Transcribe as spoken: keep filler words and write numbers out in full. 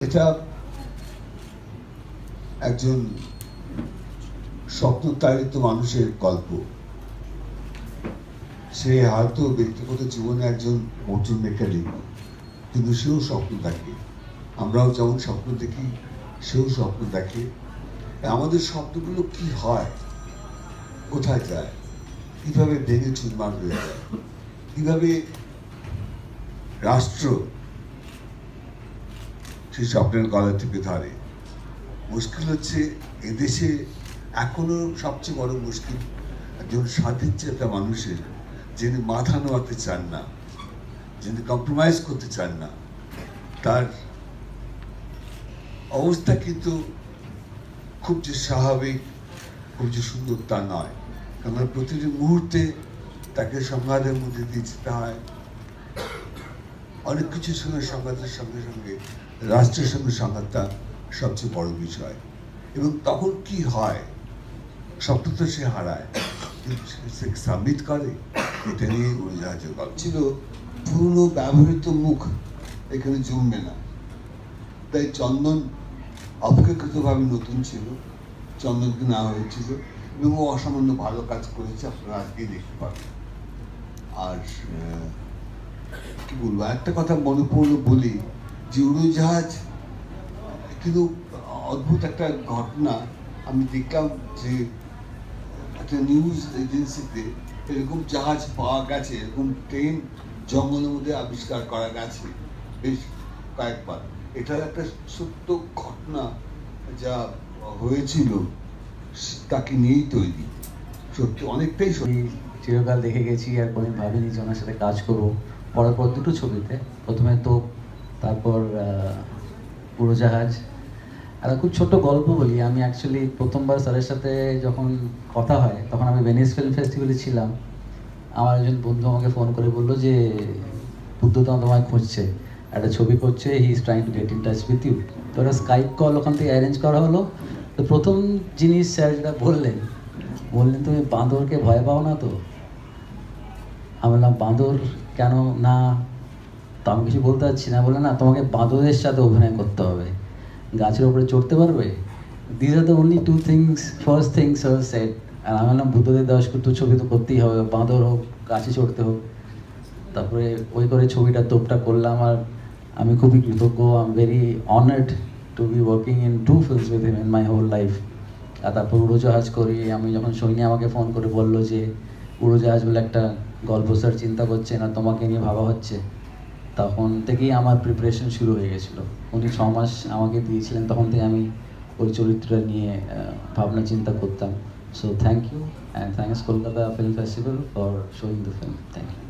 এটা একজন স্বপ্নতাড়িত মানুষের গল্প। সে হয়তো ব্যক্তিগত জীবনে একজন মোটর মেকানিক, কিন্তু সেও স্বপ্ন দেখে। আমরাও যেমন স্বপ্ন দেখি, সেও স্বপ্ন দেখে। আমাদের স্বপ্নগুলো কি হয়, কোথায় যায়, কিভাবে ভেঙে চুরমার হয়ে যায়, কিভাবে রাষ্ট্র সেই স্বপ্নের গলা টিপে ধরে। মুশকিল হচ্ছে এদেশে এখনো সবচেয়ে বড় মুশকিল একজন স্বাধীন চেতা মানুষের, যিনি মাথা নোয়াতে চান না, যিনি কম্প্রোমাইজ করতে চান না, তার অবস্থা কিন্তু খুব যে স্বাভাবিক, খুব যে সুন্দর তা নয়। কারণ প্রতিটি মুহূর্তে তাকে সংঘাতের মধ্যে দিয়ে যেতে হয়। অনেক কিছুর সঙ্গে সংঘাতের সঙ্গে সঙ্গে রাষ্ট্রের সঙ্গে সংঘাতটা সবচেয়ে বড় বিষয়। এবং তখন কি হয়, স্বপ্ন তো সে হারায়, সে সাবমিট করে। এটা নিয়ে উড়োজাহাজের গল্প ছিল। পুরনো ব্যবহৃত মুখ এখানে জমবে না, তাই চন্দন অপেক্ষাকৃতভাবে নতুন ছিল, চন্দনকে নেওয়া হয়েছিল এবং ও অসামান্য ভালো কাজ করেছে, আপনারা আজকেই দেখতে পাবেন। আর কি বলবো, একটা কথা মনে পড়লো বলি যে উড়োজাহাজ কিন্তু অদ্ভুত একটা ঘটনা। আমি দেখলাম যে একটা নিউজ এজেন্সিতে এরকম জাহাজ পাওয়া গেছে, এরকম ট্রেন জঙ্গলের মধ্যে আবিষ্কার করা গেছে বেশ কয়েকবার। এটার একটা সত্য ঘটনা যা হয়েছিল তাকে নিয়েই তৈরি, সত্যি অনেকটাই সত্যি। চিরকাল দেখে গেছি আর কোনো ভাবিনি যে ওনার সাথে কাজ করবো। পরপর দুটো ছবিতে, প্রথমে তো, তারপর উড়োজাহাজ। একটা খুব ছোট্ট গল্প বলি। আমি অ্যাকচুয়ালি প্রথমবার স্যারের সাথে যখন কথা হয় তখন আমি ভেনিস ফিল্ম ফেস্টিভ্যালে ছিলাম। আমার একজন বন্ধু আমাকে ফোন করে বললো যে বুদ্ধদা তোমায় খুঁজছে, একটা ছবি করছে, he is trying to get in touch with you. তো একটা স্কাইপ কল ওখান থেকে অ্যারেঞ্জ করা হলো। তো প্রথম জিনিস স্যার যেটা বললেন, বললেন তুমি বাঁদরকে ভয় পাও না তো? আমি বললাম বাঁদর কেন না, তো আমি কিছু বলতে পারছি না। বললেন না, তোমাকে বাঁদরের সাথে অভিনয় করতে হবে, গাছের উপরে চড়তে পারবে। This are the only two things, first things are set. আর আমি বললাম বুদ্ধদেব দাশগুপ্ত ছবি তো করতেই হবে, বাঁদর হোক, গাছে চড়তে হোক। তারপরে ওই করে ছবিটা তোপটা করলাম। আর আমি খুবই কৃতজ্ঞ, I am very honoured to be working in two films with him in my whole life. আর তারপর উড়োজাহাজ করি। আমি যখন সৈনী আমাকে ফোন করে বললো যে উড়োজাহাজ বলে একটা গল্প স্যার চিন্তা করছে না, তোমাকে নিয়ে ভাবা হচ্ছে, তখন থেকেই আমার প্রিপারেশন শুরু হয়ে গেছিলো। উনি ছ মাস আমাকে দিয়েছিলেন, তখন থেকে আমি ওই চরিত্রটা নিয়ে ভাবনা চিন্তা করতাম। So thank you, and thanks Kolkata film festival for showing the film. Thank you.